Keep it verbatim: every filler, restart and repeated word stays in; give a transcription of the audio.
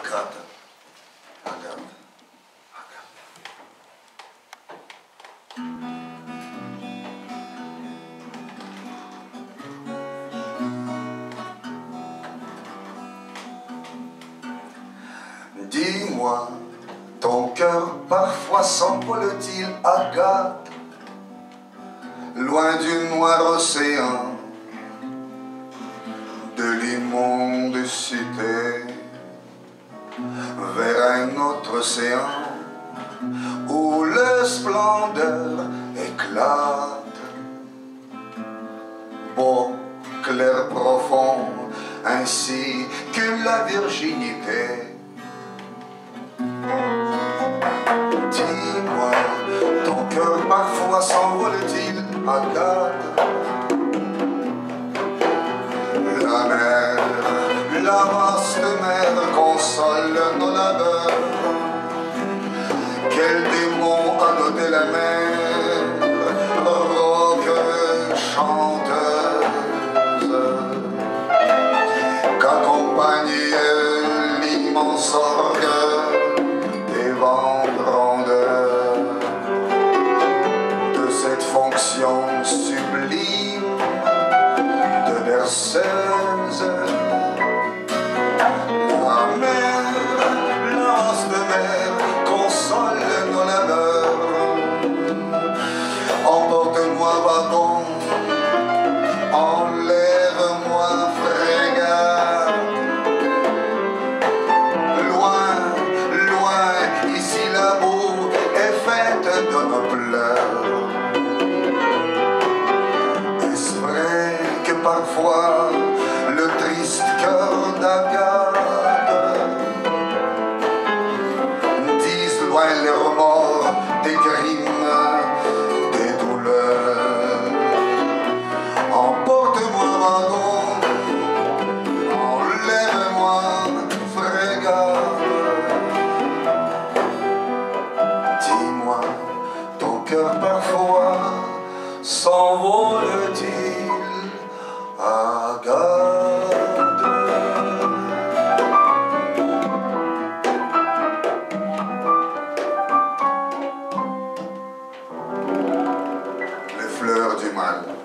Agathe. Agathe. Dis-moi, ton cœur parfois s'envole-t-il, Agathe, loin du noir océan de l'immonde cité, vers un autre océan où la splendeur éclate, beau, clair, profond, ainsi que la virginité. Dis-moi, ton cœur parfois s'envole-t-il, Agathe? La mer, la vaste mer console nos labeurs. Quel démon a doté la mer, rogue chanteuse, qu'accompagne l'immense orgue des vents grandeurs de cette fonction sublime de berceuse. La mer, la vaste mer console nos labeurs. Emporte-moi wagon, enlève-moi frégate. Loin, loin, ici la boue est faite de nos pleurs. Est-ce vrai que parfois le triste cœur d'Agathe dise loin les remords des crimes, des douleurs? Emporte-moi wagon, enlève-moi frégate. Dis-moi, ton cœur parfois s'envole-t-il, Agathe? Les fleurs du mal.